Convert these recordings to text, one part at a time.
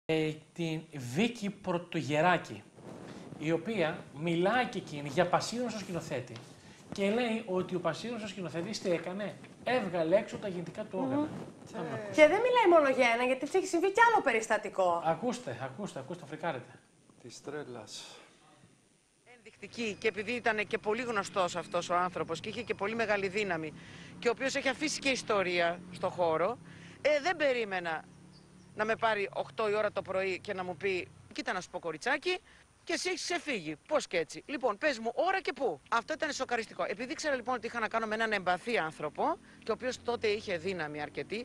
την Βίκη Πρωτογεράκη, η οποία μιλάει και εκείνη για πασίγνωστο σκηνοθέτη και λέει ότι ο πασίγνωστος σκηνοθέτης τι έκανε, έβγαλε έξω τα γεννητικά του όργανα. Και δεν μιλάει μόνο για ένα, γιατί έχει συμβεί κι άλλο περιστατικό. Ακούστε, φρικάρετε. Της τρέλας. Ενδεικτική, και επειδή ήταν και πολύ γνωστός αυτός ο άνθρωπος και είχε και πολύ μεγάλη δύναμη και ο οποίος έχει αφήσει και ιστορία στο χώρο, δεν περίμενα να με πάρει 8 η ώρα το πρωί και να μου πει «Κοίτα να σου πω κοριτσάκι, και εσύ έχεις ξεφύγει». Πώς και έτσι? Λοιπόν, πες μου ώρα και πού. Αυτό ήταν σοκαριστικό. Επειδή ήξερα λοιπόν ότι είχα να κάνω με έναν εμπαθή άνθρωπο και ο οποίος τότε είχε δύναμη αρκετή,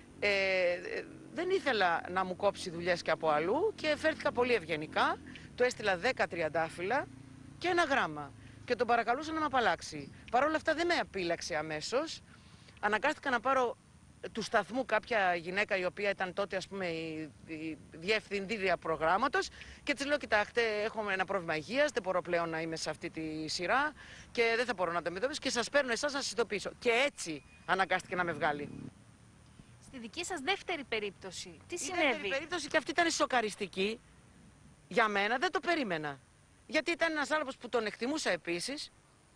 δεν ήθελα να μου κόψει δουλειές και από αλλού και φέρθηκα πολύ ευγενικά. Του έστειλα 10 τριαντάφυλλα και ένα γράμμα και τον παρακαλούσα να με απαλλάξει. Παρ' όλα αυτά δεν με απείλαξε αμέσως. Αναγκάστηκα να πάρω του σταθμού κάποια γυναίκα η οποία ήταν τότε, ας πούμε, η διευθυντήρια προγράμματος και της λέω: «Κοιτάξτε, έχω ένα πρόβλημα υγείας, δεν μπορώ πλέον να είμαι σε αυτή τη σειρά και δεν θα μπορώ να το αντιμετωπίσω και σας παίρνω εσάς να σας ειδοποιήσω». Και έτσι αναγκάστηκε να με βγάλει. Στη δική σας δεύτερη περίπτωση, τι Η συνέβη? δεύτερη περίπτωση και αυτή ήταν σοκαριστική για μένα, δεν το περίμενα. Γιατί ήταν ένας άνθρωπος που τον εκτιμούσα επίσης,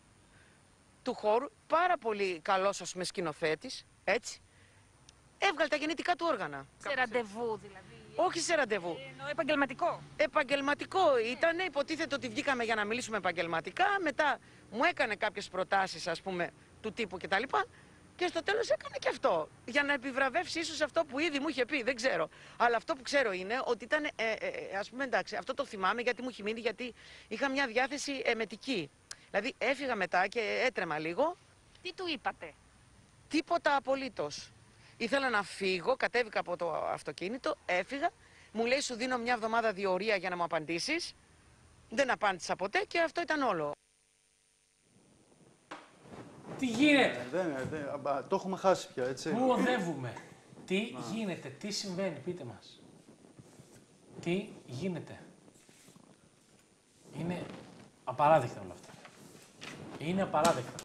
του χώρου, πάρα πολύ καλός, ας πούμε, σκηνοθέτης, έτσι. Έβγαλε τα γεννητικά του όργανα. Σε ραντεβού δηλαδή? Όχι σε ραντεβού. Εννοώ επαγγελματικό. Επαγγελματικό ήταν, υποτίθεται ότι βγήκαμε για να μιλήσουμε επαγγελματικά, μετά μου έκανε κάποιες προτάσεις, ας πούμε, του τύπου κτλ. Και στο τέλος έκανε και αυτό, για να επιβραβεύσει ίσως αυτό που ήδη μου είχε πει, δεν ξέρω. Αλλά αυτό που ξέρω είναι ότι ήταν, ας πούμε, εντάξει, αυτό το θυμάμαι γιατί μου έχει μείνει, γιατί είχα μια διάθεση εμετική. Δηλαδή έφυγα μετά και έτρεμα λίγο. Τι του είπατε? Τίποτα απολύτως. Ήθελα να φύγω, κατέβηκα από το αυτοκίνητο, έφυγα. Μου λέει: «Σου δίνω μια εβδομάδα διορία για να μου απαντήσεις». Δεν απάντησα ποτέ και αυτό ήταν όλο. Τι γίνεται, Το έχουμε χάσει πια, έτσι. πού οδεύουμε, τι γίνεται, τι συμβαίνει, πείτε μας. Τι γίνεται. Είναι απαράδεκτα όλα αυτά. Είναι απαράδεκτα.